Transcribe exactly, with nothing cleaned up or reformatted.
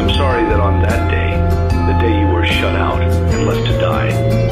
I'm sorry that on that day, the day you were shut out and left to die,